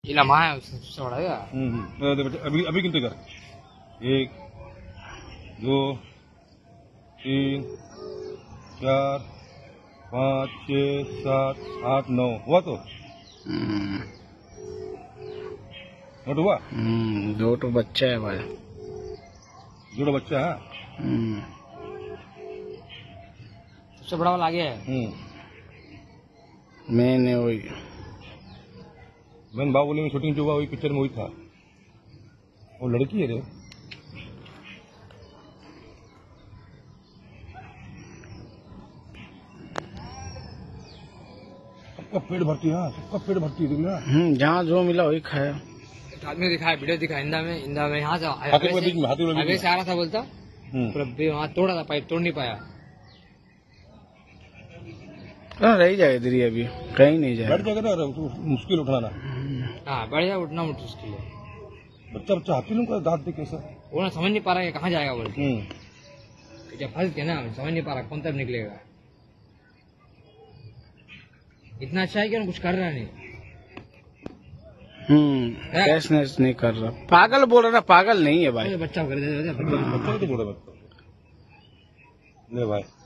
ये लम्हा है उससे बढ़ाएगा। अभी अभी गिनते कर 1 2 3 4 5 6 7 8 9 हुआ तो नोट हुआ। दो तो बच्चा है भाई, जोड़ा बच्चा है। सबसे बड़ा वाला आगे है। मैंने वही बाहुबली में शूटिंग जो हुआ वही पिक्चर में वही था। वो लड़की है रे। सबका पेट भरती है, सबका पेट भरती है। जहाँ जो मिला वही खाया। आदमी दिखाया, वीडियो दिखा इंदा में यहाँ से आगे से आ रहा था, बोलता वहाँ तोड़ा था, पाइप तोड़ नहीं पाया। रह जाए इधर ही, अभी कहीं नहीं जाए। बैठ जाएगा ना, मुश्किल उठाना। हाँ बैठ जाए, उठना मुश्किल है। बच्चा हाथी लोग का दांत देख कैसा वो ना समझ नहीं पा रहा है कहाँ जाएगा बोलते। जब फंस गया ना, समझ नहीं पा रहा कौन तरफ निकलेगा। इतना अच्छा है कि कुछ कर रहा नहीं। कैशनेस नहीं कर रहा, पागल बोल रहा, पागल नहीं है भाई। बच्चा कर दे, बच्चा तो बोल रहा है। ले भाई।